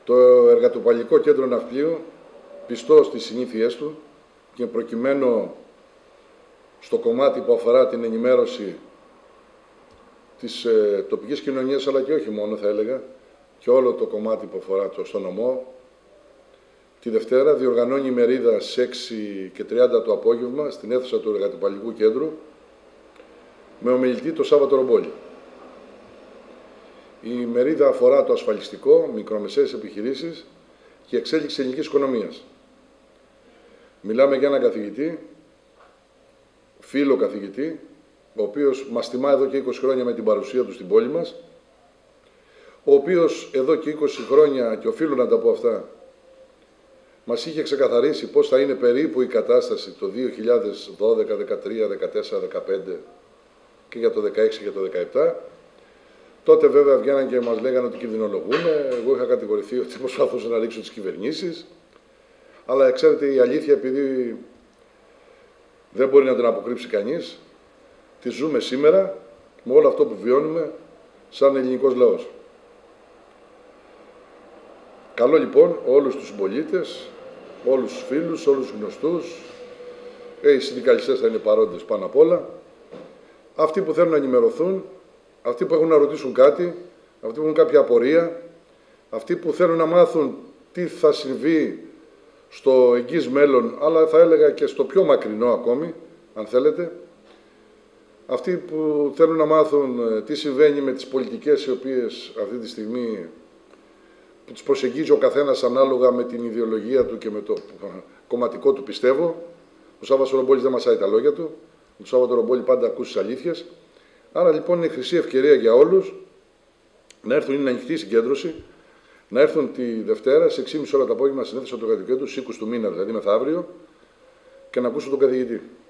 Το Εργατοπαλλικό Κέντρο Ναυπλίου, πιστό στις συνήθειές του και προκειμένου στο κομμάτι που αφορά την ενημέρωση της τοπικής κοινωνίας, αλλά και όχι μόνο θα έλεγα, και όλο το κομμάτι που αφορά στο νομό, τη Δευτέρα διοργανώνει ημερίδα στις 6:30 το απόγευμα στην αίθουσα του Εργατοπαλλικού Κέντρου με ομιλητή το Σάββατο Ρομπόλη. Η ημερίδα αφορά το ασφαλιστικό, μικρομεσαίες επιχειρήσεις και εξέλιξη ελληνικής οικονομίας. Μιλάμε για έναν καθηγητή, φίλο καθηγητή, ο οποίος μας τιμά εδώ και 20 χρόνια με την παρουσία του στην πόλη μας, ο οποίος εδώ και 20 χρόνια, και οφείλω να τα πω αυτά, μας είχε ξεκαθαρίσει πώς θα είναι περίπου η κατάσταση το 2012, 2013, 2014, 2015 και για το 2016 και το 2017. Τότε βέβαια βγαίναν και μας λέγανε ότι κινδυνολογούν. Εγώ είχα κατηγορηθεί ότι προσπαθούσα να ρίξω τις κυβερνήσεις. Αλλά ξέρετε, η αλήθεια, επειδή δεν μπορεί να την αποκρύψει κανείς, τη ζούμε σήμερα με όλο αυτό που βιώνουμε σαν ελληνικός λαός. Καλό λοιπόν όλους τους συμπολίτες, όλους τους φίλους, όλους τους γνωστούς, οι συνδικαλιστές θα είναι παρόντες πάνω απ' όλα, αυτοί που θέλουν να ενημερωθούν, αυτοί που έχουν να ρωτήσουν κάτι, αυτοί που έχουν κάποια απορία, αυτοί που θέλουν να μάθουν τι θα συμβεί στο εγγύς μέλλον, αλλά θα έλεγα και στο πιο μακρινό ακόμη, αν θέλετε, αυτοί που θέλουν να μάθουν τι συμβαίνει με τις πολιτικές οι οποίες αυτή τη στιγμή που τους προσεγγίζει ο καθένας ανάλογα με την ιδεολογία του και με το κομματικό του πιστεύω. Ο Σάββατος Ρομπόλης δεν μασάει τα λόγια του. Ο Σάββατος Ρομπόλη πάντα ακούσει τις αλήθειες. Άρα λοιπόν είναι χρυσή ευκαιρία για όλους να έρθουν, είναι ανοιχτή συγκέντρωση, να έρθουν τη Δευτέρα σε 6:30 ώρα το απόγευμα στην αίθουσα του Εργατικού Κέντρου, στις 20 του μήνα, δηλαδή μεθαύριο, και να ακούσουν τον καθηγητή.